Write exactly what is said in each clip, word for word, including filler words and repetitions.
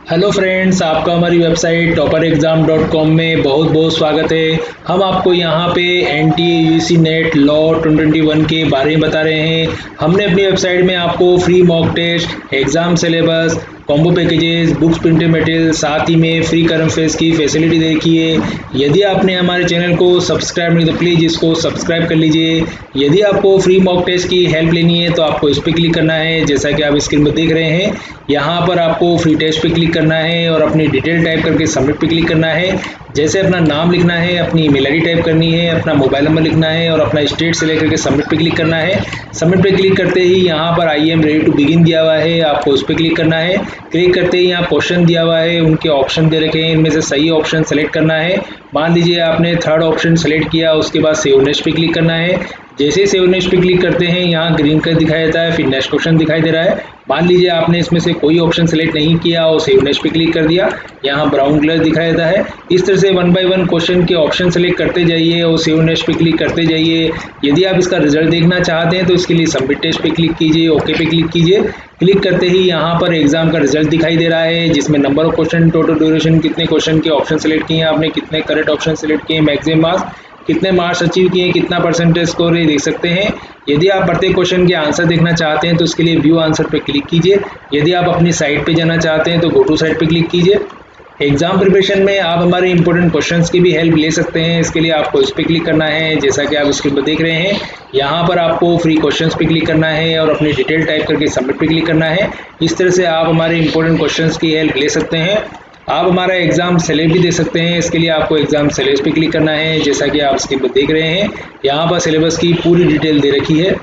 Hello friends, आपका हमारी website topper exam dot com में बहुत बहुत स्वागत है। हम आपको यहाँ पे N T A U C net law twenty twenty one के बारे में बता रहे हैं। हमने अपनी वेबसाइट में आपको free mock test, exam syllabus, combo packages, books, printed material, साथ ही में फ्री करंट अफेयर्स की फैसिलिटी दे रखी है। यदि आपने हमारे चैनल को सब्सक्राइब नहीं तो प्लीज़ इसको सब्सक्राइब कर लीजिए। यदि आपको फ्री मॉक टेस्ट की हेल्प लेनी है तो आपको इस पर क्लिक करना है, जैसा कि आप स्क्रीन पर देख रहे हैं। यहाँ पर आपको फ्री टेस्ट पे क्लिक करना है और अपनी डिटेल टाइप करके सबमिट पे क्लिक करना है। जैसे अपना नाम लिखना है, अपनी ईमेल आईडी टाइप करनी है, अपना मोबाइल नंबर लिखना है और अपना स्टेट से लेकर के सबमिट पे क्लिक करना है। सबमिट पे क्लिक करते ही यहाँ पर I am ready to begin दिया हुआ है, आपको उस पर क्लिक करना है। क्लिक करते ही यहाँ क्वेश्चन दिया हुआ है, उनके ऑप्शन दे रखे हैं, इनमें से सही ऑप्शन सेलेक्ट करना है। मान लीजिए आपने थर्ड ऑप्शन सेलेक्ट किया, उसके बाद सेव नेक्स्ट पे क्लिक करना है। जैसे ही सेव नेक्स्ट पे क्लिक करते हैं यहाँ ग्रीन कलर दिखाई देता है, फिर नेक्स्ट क्वेश्चन दिखाई दे रहा है। मान लीजिए आपने इसमें से कोई ऑप्शन सेलेक्ट नहीं किया और सेव नेक्स्ट पे क्लिक कर दिया, यहाँ ब्राउन कलर दिखाई देता है। इस तरह से वन बाय वन क्वेश्चन के ऑप्शन सेलेक्ट करते जाइए और सेव नेक्स्ट पे क्लिक करते जाइए। यदि आप इसका रिजल्ट देखना चाहते हैं तो इसके लिए सबमिट टेस्ट पे क्लिक कीजिए, ओके पे क्लिक कीजिए। क्लिक करते ही यहाँ पर एग्जाम का रिजल्ट दिखाई दे रहा है, जिसमें number of question, total duration, कितने क्वेश्चन के ऑप्शन सेलेक्ट किए हैं आपने, कितने करेक्ट ऑप्शन सेलेक्ट किए, मैक्सिमम मार्क्स, कितने मार्क्स अचीव किए, कितना परसेंटेज स्कोर है, देख सकते हैं। यदि आप प्रत्येक क्वेश्चन के आंसर देखना चाहते हैं तो इसके लिए व्यू आंसर पे क्लिक कीजिए। यदि आप अपनी साइट पे जाना चाहते हैं तो गो टू साइट पे क्लिक कीजिए। एग्जाम प्रिपरेशन में आप हमारे इंपॉर्टेंट क्वेश्चंस की भी हेल्प ले सकते हैं। इसके लिए आपको इस पे क्लिक करना है, जैसा कि आप स्क्रीन पर देख रहे हैं। यहाँ पर आपको फ्री क्वेश्चंस पे क्लिक करना है और अपनी डिटेल टाइप करके सबमिट पे क्लिक करना है। इस तरह से आप हमारे इंपॉर्टेंट क्वेश्चंस की हेल्प ले सकते हैं। आप हमारा एग्जाम सिलेबस भी दे सकते हैं। इसके लिए आपको एग्जाम सिलेबस पे क्लिक करना है, जैसा कि आप स्क्रीन पर देख रहे हैं। यहाँ पर सिलेबस की पूरी डिटेल दे रखी है,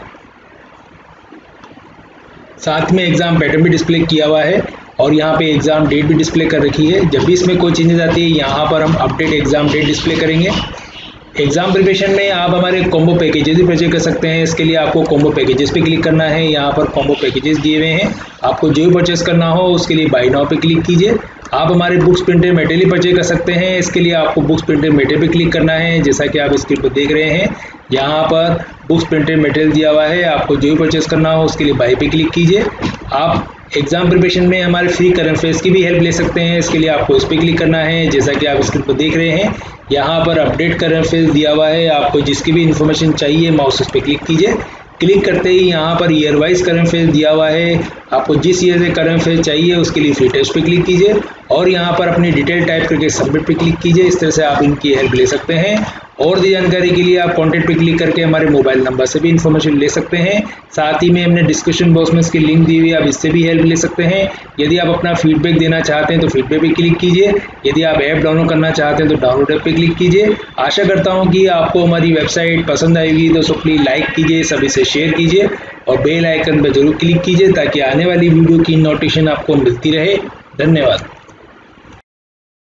साथ में एग्जाम पैटर्न भी डिस्प्ले किया हुआ है और यहाँ पे एग्जाम डेट भी डिस्प्ले कर रखी है। जब भी इसमें कोई चेंजेस आती है यहाँ पर हम अपडेट एग्जाम डेट डिस्प्ले करेंगे। एग्जाम प्रिपरेशन में आप हमारे कॉम्बो पैकेजेस भी परचेज कर सकते हैं। इसके लिए आपको कॉम्बो पैकेजेस पे क्लिक करना है। यहाँ पर कॉम्बो पैकेजेस दिए हुए हैं, आपको जो भी परचेस करना हो उसके लिए बाय नाउ पे क्लिक कीजिए। आप हमारे बुक्स, प्रिंटेड मटेरियल परचेज कर सकते हैं। इसके लिए आपको बुक्स, प्रिंटेड मटेरियल पे क्लिक करना है, जैसा कि आप स्क्रीन पर देख रहे हैं। यहाँ पर बुक्स, प्रिंटेड मटेरियल दिया हुआ है, आपको जो भी परचेस करना हो उसके लिए बाय पे क्लिक कीजिए। आप एग्जाम प्रिपरेशन में हमारे फ्री करंट अफेयर्स की भी हेल्प ले सकते हैं। इसके लिए आपको इस पर क्लिक करना है, जैसा कि आप स्क्रीन पर देख रहे हैं। यहाँ पर अपडेट करंट अफेयर्स दिया हुआ है, आपको जिसकी भी इन्फॉर्मेशन चाहिए माउस उस पर क्लिक कीजिए। क्लिक करते ही यहाँ per year wise current affairs दिया हुआ है, आपको जिस ईयर से करंट अफेयर्स चाहिए उसके लिए फ्री टेस्ट पे क्लिक कीजिए और यहाँ पर अपनी डिटेल टाइप करके सबमिट पे क्लिक कीजिए। इस तरह से आप इनकी हेल्प ले सकते हैं। और भी जानकारी के लिए आप कॉन्टैक्ट पे क्लिक करके हमारे मोबाइल नंबर से भी इन्फॉर्मेशन ले सकते हैं। साथ ही में हमने डिस्क्रिप्शन बॉक्स में इसकी लिंक दी हुई है, आप इससे भी हेल्प ले सकते हैं। यदि आप अपना फीडबैक देना चाहते हैं तो फीडबैक पे क्लिक कीजिए। यदि आप ऐप डाउनलोड करना चाहते हैं तो डाउनलोड ऐप पे क्लिक कीजिए। आशा करता हूँ कि आपको हमारी वेबसाइट पसंद आएगी, तो प्लीज़ लाइक कीजिए, सभी से शेयर कीजिए और बेल आइकन पर जरूर क्लिक कीजिए ताकि आने वाली वीडियो की नोटिफिकेशन आपको मिलती रहे। धन्यवाद।